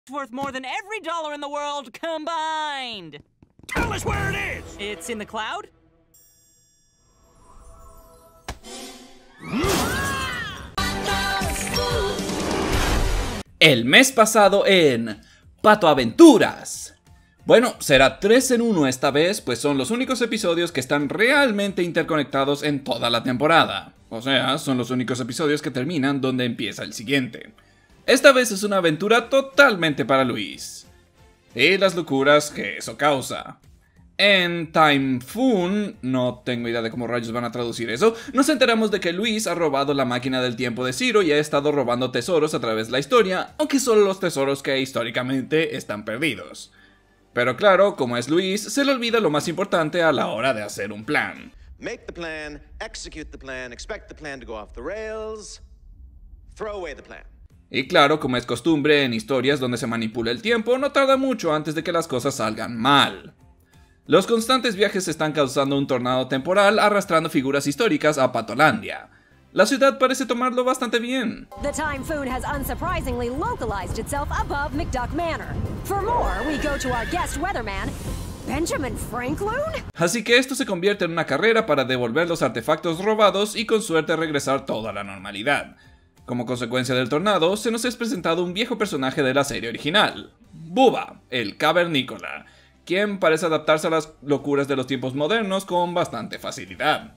worth more than every dollar in the world combined. Tell us where it is! It's in the cloud? El mes pasado en Pato Aventuras. Bueno, será 3 en 1 esta vez, pues son los únicos episodios que están realmente interconectados en toda la temporada. O sea, son los únicos episodios que terminan donde empieza el siguiente. Esta vez es una aventura totalmente para Luis. Y las locuras que eso causa. En Typhoon, no tengo idea de cómo rayos van a traducir eso, nos enteramos de que Luis ha robado la máquina del tiempo de Zero y ha estado robando tesoros a través de la historia, aunque solo los tesoros que históricamente están perdidos. Pero claro, como es Luis, se le olvida lo más importante a la hora de hacer un plan. Make the plan, execute the plan, expect the plan to go off the rails, throw away the plan. Y claro, como es costumbre en historias donde se manipula el tiempo, no tarda mucho antes de que las cosas salgan mal. Los constantes viajes están causando un tornado temporal arrastrando figuras históricas a Patolandia. La ciudad parece tomarlo bastante bien. The Typhoon has unsurprisingly localized itself above McDuck Manor. For more, we go to our guest weatherman, Benjamin Franklin. Así que esto se convierte en una carrera para devolver los artefactos robados y con suerte regresar todo a la normalidad. Como consecuencia del tornado, se nos es presentado un viejo personaje de la serie original, Bubba, el cavernícola, quien parece adaptarse a las locuras de los tiempos modernos con bastante facilidad.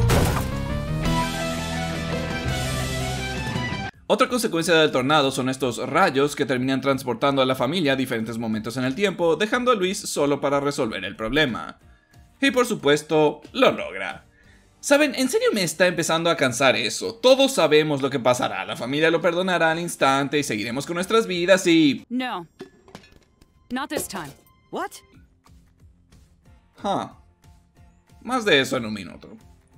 Otra consecuencia del tornado son estos rayos que terminan transportando a la familia a diferentes momentos en el tiempo, dejando a Luis solo para resolver el problema. Y por supuesto, lo logra. Saben, en serio me está empezando a cansar eso. Todos sabemos lo que pasará, la familia lo perdonará al instante y seguiremos con nuestras vidas y... No. Not this time. What? Más de eso en un minuto.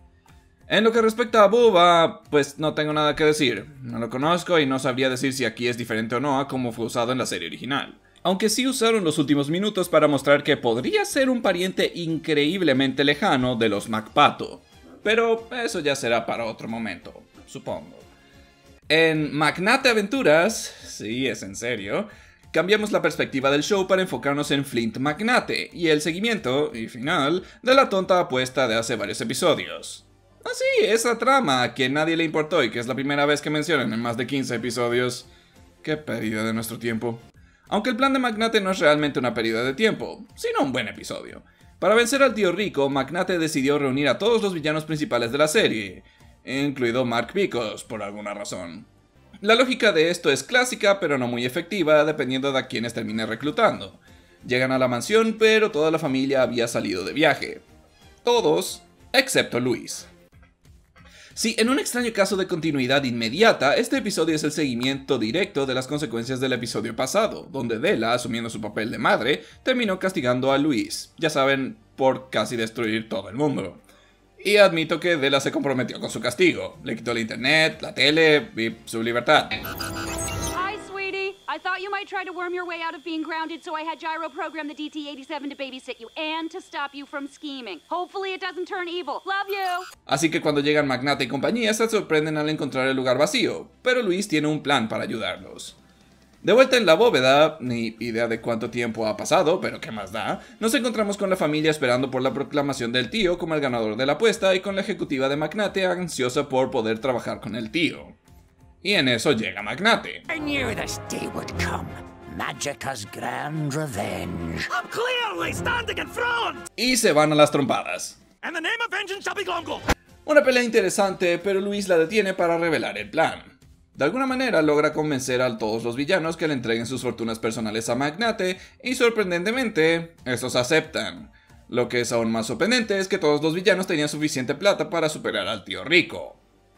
En lo que respecta a Bubba, pues no tengo nada que decir. No lo conozco y no sabría decir si aquí es diferente o no a como fue usado en la serie original. Aunque sí usaron los últimos minutos para mostrar que podría ser un pariente increíblemente lejano de los McPato. Pero eso ya será para otro momento, supongo. En Magnate Aventuras, sí, es en serio, cambiamos la perspectiva del show para enfocarnos en Flint Magnate y el seguimiento y final de la tonta apuesta de hace varios episodios. Sí, esa trama a quien nadie le importó y que es la primera vez que mencionan en más de 15 episodios. Qué pérdida de nuestro tiempo. Aunque el plan de Magnate no es realmente una pérdida de tiempo, sino un buen episodio. Para vencer al tío rico, Magnate decidió reunir a todos los villanos principales de la serie, incluido Mark Picos, por alguna razón. La lógica de esto es clásica, pero no muy efectiva, dependiendo de a quienes termine reclutando. Llegan a la mansión, pero toda la familia había salido de viaje. Todos, excepto Luis. Sí, en un extraño caso de continuidad inmediata, este episodio es el seguimiento directo de las consecuencias del episodio pasado, donde Della, asumiendo su papel de madre, terminó castigando a Luis, ya saben, por casi destruir todo el mundo. Y admito que Della se comprometió con su castigo, le quitó el internet, la tele y su libertad. Hi, sweetie. I thought you might try to worm your way out of being grounded, so I had Gyro program the DT-87 to babysit you and to stop you from scheming. Hopefully it doesn't turn evil. Love you. Así que cuando llegan Magnate y compañía se sorprenden al encontrar el lugar vacío, pero Luis tiene un plan para ayudarlos. De vuelta en la bóveda, ni idea de cuánto tiempo ha pasado, pero qué más da, nos encontramos con la familia esperando por la proclamación del tío como el ganador de la apuesta y con la ejecutiva de Magnate ansiosa por poder trabajar con el tío. Y en eso llega Magnate. I knew this day would come. Magica's grand revenge. I'm clearly standing in front! Y se van a las trompadas. And the name of vengeance shall be Glongle! Una pelea interesante, pero Luis la detiene para revelar el plan. De alguna manera logra convencer a todos los villanos que le entreguen sus fortunas personales a Magnate y sorprendentemente, estos aceptan. Lo que es aún más sorprendente es que todos los villanos tenían suficiente plata para superar al tío rico.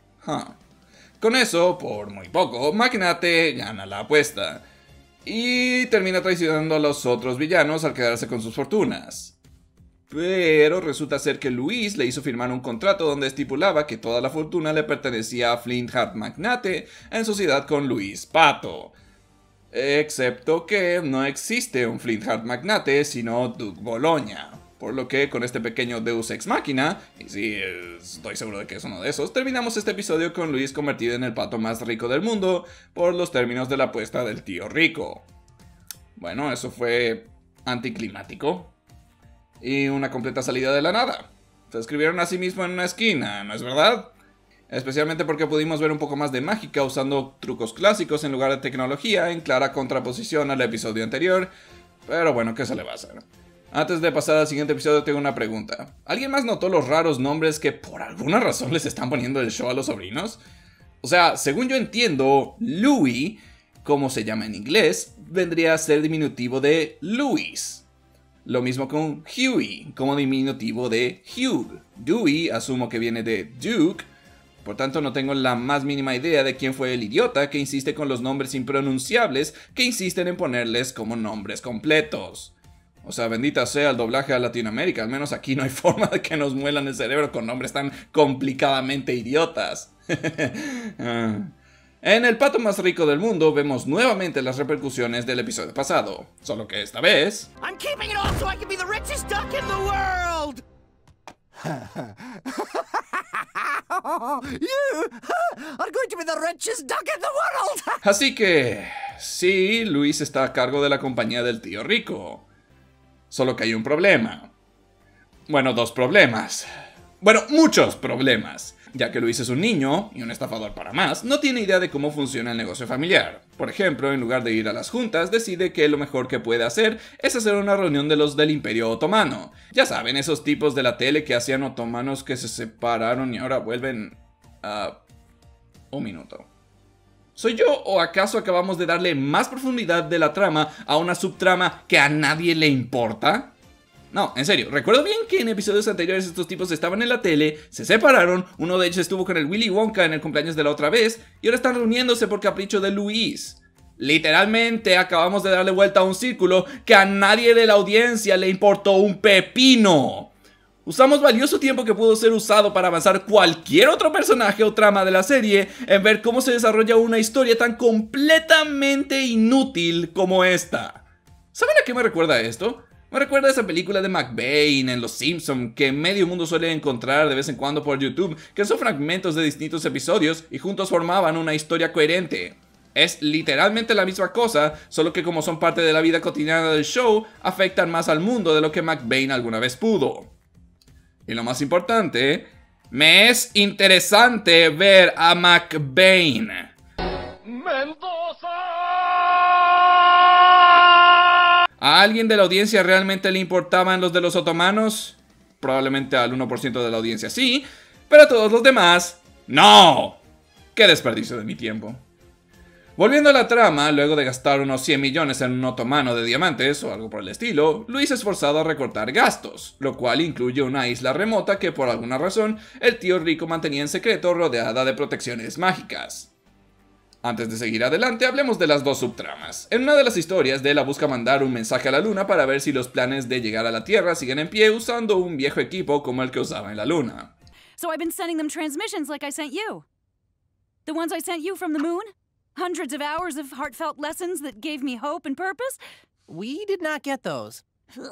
Con eso, por muy poco, Magnate gana la apuesta y termina traicionando a los otros villanos al quedarse con sus fortunas. Pero resulta ser que Luis le hizo firmar un contrato donde estipulaba que toda la fortuna le pertenecía a Flint Heart Magnate en sociedad con Luis Pato. Excepto que no existe un Flint Heart Magnate sino Duke Bologna. Por lo que con este pequeño Deus Ex Machina, y sí, estoy seguro de que es uno de esos, terminamos este episodio con Luis convertido en el pato más rico del mundo por los términos de la apuesta del tío rico. Bueno, eso fue anticlimático y una completa salida de la nada. Se escribieron a sí mismo en una esquina, ¿no es verdad? Especialmente porque pudimos ver un poco más de mágica usando trucos clásicos en lugar de tecnología, en clara contraposición al episodio anterior. Pero bueno, ¿qué se le va a hacer? Antes de pasar al siguiente episodio tengo una pregunta. ¿Alguien más notó los raros nombres que por alguna razón les están poniendo el show a los sobrinos? O sea, según yo entiendo, Louie, como se llama en inglés, vendría a ser diminutivo de Louis. Lo mismo con Huey, como diminutivo de Hugh. Dewey asumo que viene de Duke. Por tanto, no tengo la más mínima idea de quién fue el idiota que insiste con los nombres impronunciables que insisten en ponerles como nombres completos. O sea, bendita sea el doblaje a Latinoamérica. Al menos aquí no hay forma de que nos muelan el cerebro con nombres tan complicadamente idiotas. En El Pato Más Rico del Mundo vemos nuevamente las repercusiones del episodio pasado. Solo que esta vez... I'm keeping it all so I can be the richest duck in the world! You are going to be the richest duck in the world! Así que... sí, Luis está a cargo de la compañía del tío rico. Solo que hay un problema. Bueno, dos problemas. Bueno, muchos problemas. Ya que Luis es un niño, y un estafador para más, no tiene idea de cómo funciona el negocio familiar. Por ejemplo, en lugar de ir a las juntas, decide que lo mejor que puede hacer es hacer una reunión de los del Imperio Otomano. Ya saben, esos tipos de la tele que hacían otomanos que se separaron y ahora vuelven a... Un minuto. ¿Soy yo o acaso acabamos de darle más profundidad de la trama a una subtrama que a nadie le importa? No, en serio, recuerdo bien que en episodios anteriores estos tipos estaban en la tele, se separaron, uno de ellos estuvo con el Willy Wonka en el cumpleaños de la otra vez, y ahora están reuniéndose por capricho de Luis. Literalmente acabamos de darle vuelta a un círculo que a nadie de la audiencia le importó un pepino. Usamos valioso tiempo que pudo ser usado para avanzar cualquier otro personaje o trama de la serie en ver cómo se desarrolla una historia tan completamente inútil como esta. ¿Saben a qué me recuerda esto? Me recuerda a esa película de McBain en Los Simpson que medio mundo suele encontrar de vez en cuando por YouTube, que son fragmentos de distintos episodios y juntos formaban una historia coherente. Es literalmente la misma cosa, solo que como son parte de la vida cotidiana del show, afectan más al mundo de lo que McBain alguna vez pudo. Y lo más importante, me es interesante ver a McBain. ¿A alguien de la audiencia realmente le importaban los de los otomanos? Probablemente al 1% de la audiencia sí, pero a todos los demás, ¡no! ¡Qué desperdicio de mi tiempo! Volviendo a la trama, luego de gastar unos 100 millones en un otomano de diamantes o algo por el estilo, Luis es forzado a recortar gastos, lo cual incluye una isla remota que por alguna razón el tío rico mantenía en secreto rodeada de protecciones mágicas. Antes de seguir adelante, hablemos de las dos subtramas. En una de las historias, Della busca mandar un mensaje a la luna para ver si los planes de llegar a la Tierra siguen en pie usando un viejo equipo como el que usaba en la luna. So I've been sending them transmissions like I sent you. The ones I sent you from the moon? Hundreds of hours of heartfelt lessons that gave me hope and purpose? We did not get those.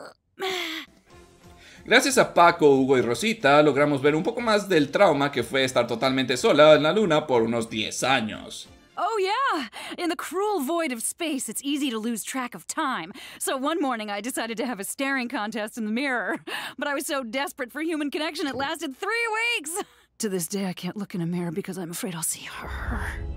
Gracias a Paco, Hugo y Rosita, logramos ver un poco más del trauma que fue estar totalmente sola en la luna por unos 10 años. Oh yeah! In the cruel void of space, it's easy to lose track of time. So one morning I decided to have a staring contest in the mirror. But I was so desperate for human connection it lasted 3 weeks! To this day I can't look in a mirror because I'm afraid I'll see her.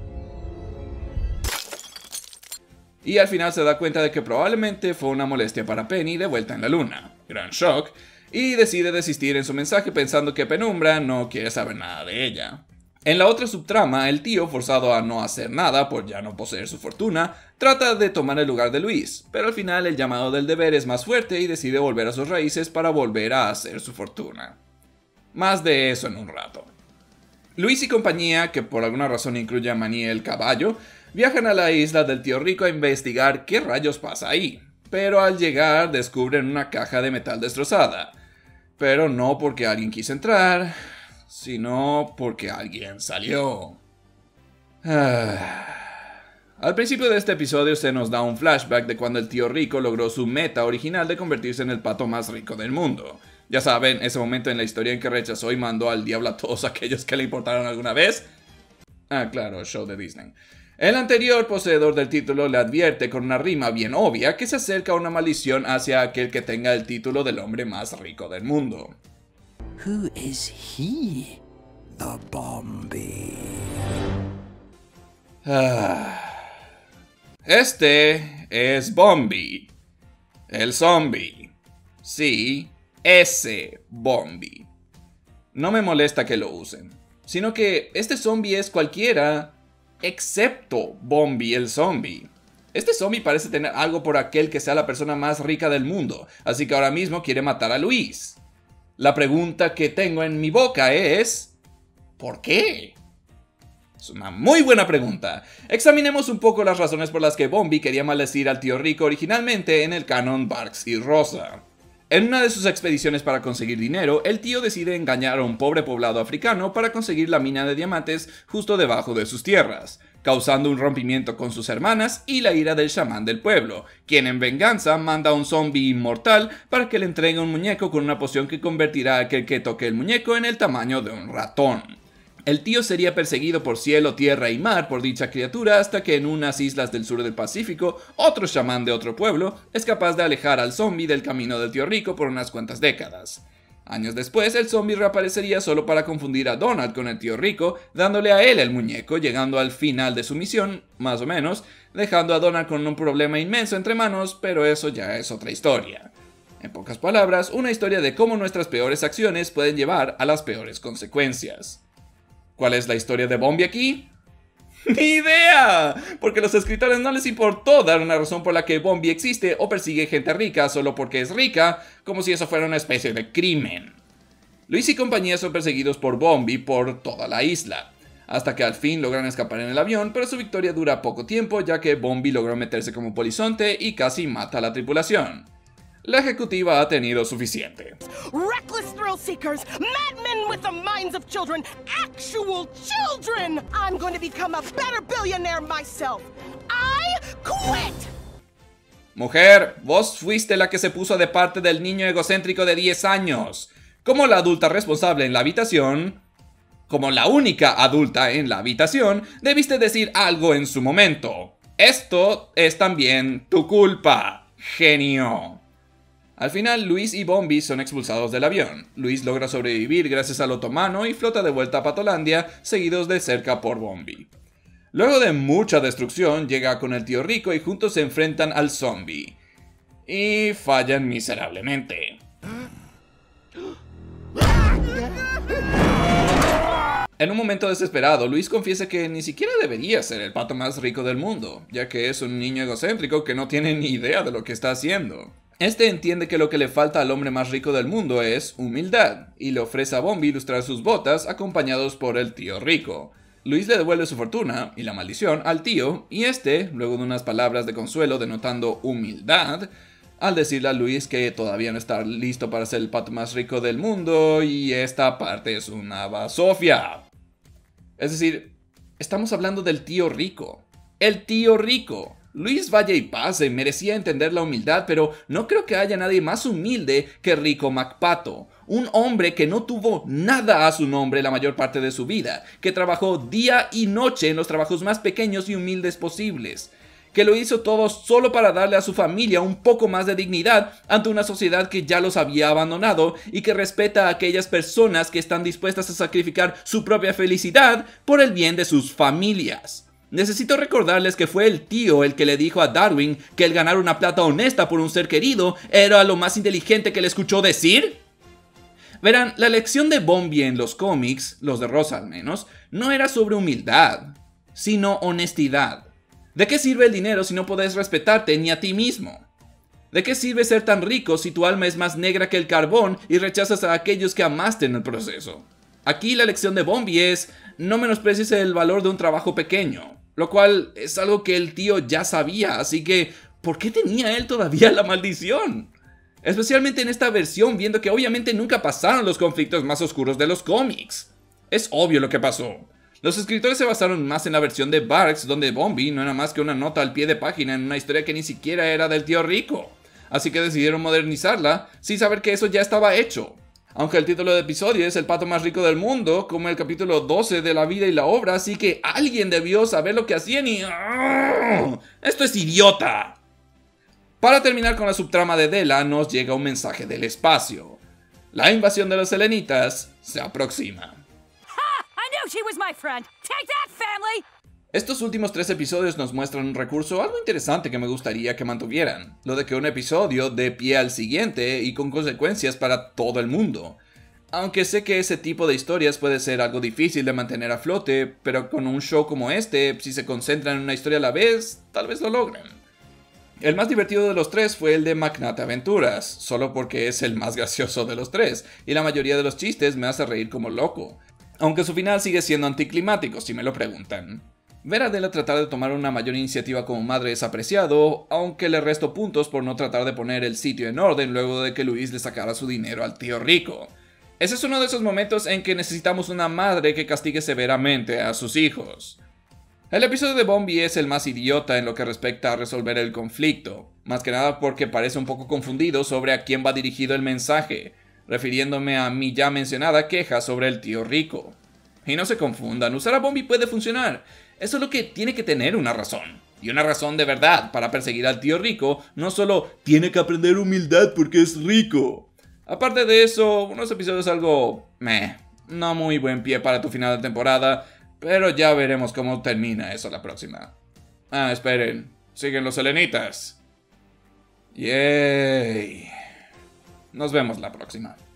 Y al final se da cuenta de que probablemente fue una molestia para Penny de vuelta en la luna. Gran shock. Y decide desistir en su mensaje pensando que Penumbra no quiere saber nada de ella. En la otra subtrama, el tío, forzado a no hacer nada por ya no poseer su fortuna, trata de tomar el lugar de Luis, pero al final el llamado del deber es más fuerte y decide volver a sus raíces para volver a hacer su fortuna. Más de eso en un rato. Luis y compañía, que por alguna razón incluye a Manny el caballo, viajan a la isla del tío rico a investigar qué rayos pasa ahí, pero al llegar descubren una caja de metal destrozada. Pero no porque alguien quiso entrar, sino porque alguien salió. Al principio de este episodio se nos da un flashback de cuando el tío rico logró su meta original de convertirse en el pato más rico del mundo. Ya saben, ese momento en la historia en que rechazó y mandó al diablo a todos aquellos que le importaron alguna vez. Ah, claro, show de Disney. El anterior poseedor del título le advierte con una rima bien obvia que se acerca a una maldición hacia aquel que tenga el título del hombre más rico del mundo. Who is he? The Bombi. Este es Bombi, el zombie. Sí, ese Bombi. No me molesta que lo usen, sino que este zombie es cualquiera excepto Bombi el zombie. Este zombie parece tener algo por aquel que sea la persona más rica del mundo, así que ahora mismo quiere matar a Luis. La pregunta que tengo en mi boca es... ¿por qué? Es una muy buena pregunta. Examinemos un poco las razones por las que Bombi quería maldecir al tío rico originalmente en el canon Barks y Rosa. En una de sus expediciones para conseguir dinero, el tío decide engañar a un pobre poblado africano para conseguir la mina de diamantes justo debajo de sus tierras, causando un rompimiento con sus hermanas y la ira del chamán del pueblo, quien en venganza manda a un zombie inmortal para que le entregue un muñeco con una poción que convertirá a aquel que toque el muñeco en el tamaño de un ratón. El tío sería perseguido por cielo, tierra y mar por dicha criatura hasta que en unas islas del sur del Pacífico, otro chamán de otro pueblo es capaz de alejar al zombie del camino del tío rico por unas cuantas décadas. Años después, el zombie reaparecería solo para confundir a Donald con el tío rico, dándole a él el muñeco, llegando al final de su misión, más o menos, dejando a Donald con un problema inmenso entre manos, pero eso ya es otra historia. En pocas palabras, una historia de cómo nuestras peores acciones pueden llevar a las peores consecuencias. ¿Cuál es la historia de Bombi aquí? ¡Ni idea! Porque a los escritores no les importó dar una razón por la que Bombi existe o persigue gente rica solo porque es rica, como si eso fuera una especie de crimen. Luis y compañía son perseguidos por Bombi por toda la isla, hasta que al fin logran escapar en el avión, pero su victoria dura poco tiempo ya que Bombi logró meterse como polizonte y casi mata a la tripulación. La ejecutiva ha tenido suficiente. Reckless thrill seekers, madmen with the minds of children, actual children! I'm going to become a better billionaire myself. I quit! Mujer, vos fuiste la que se puso de parte del niño egocéntrico de 10 años. Como la adulta responsable en la habitación, como la única adulta en la habitación, debiste decir algo en su momento. Esto es también tu culpa, genio. Al final, Luis y Bombi son expulsados del avión. Luis logra sobrevivir gracias al otomano y flota de vuelta a Patolandia, seguidos de cerca por Bombi. Luego de mucha destrucción, llega con el tío rico y juntos se enfrentan al zombie. Y fallan miserablemente. En un momento desesperado, Luis confiesa que ni siquiera debería ser el pato más rico del mundo, ya que es un niño egocéntrico que no tiene ni idea de lo que está haciendo. Este entiende que lo que le falta al hombre más rico del mundo es humildad, y le ofrece a Bombi ilustrar sus botas acompañados por el tío rico. Luis le devuelve su fortuna y la maldición al tío, y este, luego de unas palabras de consuelo denotando humildad, al decirle a Luis que todavía no está listo para ser el pato más rico del mundo, y esta parte es una basofia. Es decir, estamos hablando del tío rico. ¡El tío rico! Luis vaya y pase, merecía entender la humildad, pero no creo que haya nadie más humilde que Rico McPato. Un hombre que no tuvo nada a su nombre la mayor parte de su vida, que trabajó día y noche en los trabajos más pequeños y humildes posibles, que lo hizo todo solo para darle a su familia un poco más de dignidad ante una sociedad que ya los había abandonado y que respeta a aquellas personas que están dispuestas a sacrificar su propia felicidad por el bien de sus familias. Necesito recordarles que fue el tío el que le dijo a Darwin que el ganar una plata honesta por un ser querido era lo más inteligente que le escuchó decir. Verán, la lección de Bombi en los cómics, los de Rosa al menos, no era sobre humildad, sino honestidad. ¿De qué sirve el dinero si no podés respetarte ni a ti mismo? ¿De qué sirve ser tan rico si tu alma es más negra que el carbón y rechazas a aquellos que amaste en el proceso? Aquí la lección de Bombi es: no menosprecies el valor de un trabajo pequeño, lo cual es algo que el tío ya sabía, así que ¿por qué tenía él todavía la maldición? Especialmente en esta versión, viendo que obviamente nunca pasaron los conflictos más oscuros de los cómics. Es obvio lo que pasó. Los escritores se basaron más en la versión de Barks, donde Bombi no era más que una nota al pie de página en una historia que ni siquiera era del tío rico. Así que decidieron modernizarla sin saber que eso ya estaba hecho. Aunque el título del episodio es El pato más rico del mundo, como el capítulo 12 de La vida y la obra, así que alguien debió saber lo que hacían y... ¡oh! ¡Esto es idiota! Para terminar con la subtrama de Della, nos llega un mensaje del espacio. La invasión de los selenitas se aproxima. I knew she was my friend. Take that, family! Estos últimos 3 episodios nos muestran un recurso algo interesante que me gustaría que mantuvieran. Lo de que un episodio dé pie al siguiente y con consecuencias para todo el mundo. Aunque sé que ese tipo de historias puede ser algo difícil de mantener a flote, pero con un show como este, si se concentran en una historia a la vez, tal vez lo logren. El más divertido de los 3 fue el de Magnate Aventuras, solo porque es el más gracioso de los 3, y la mayoría de los chistes me hace reír como loco. Aunque su final sigue siendo anticlimático, si me lo preguntan. Ver a Della tratar de tomar una mayor iniciativa como madre es apreciado, aunque le resto puntos por no tratar de poner el sitio en orden luego de que Luis le sacara su dinero al tío rico. Ese es uno de esos momentos en que necesitamos una madre que castigue severamente a sus hijos. El episodio de Bombi es el más idiota en lo que respecta a resolver el conflicto, más que nada porque parece un poco confundido sobre a quién va dirigido el mensaje, refiriéndome a mi ya mencionada queja sobre el tío rico. Y no se confundan, usar a Bombi puede funcionar. Eso es lo que tiene que tener una razón. Y una razón de verdad para perseguir al tío rico, no solo tiene que aprender humildad porque es rico. Aparte de eso, unos episodios algo... no muy buen pie para tu final de temporada, pero ya veremos cómo termina eso la próxima. Ah, esperen, siguen los selenitas. Yay. Nos vemos la próxima.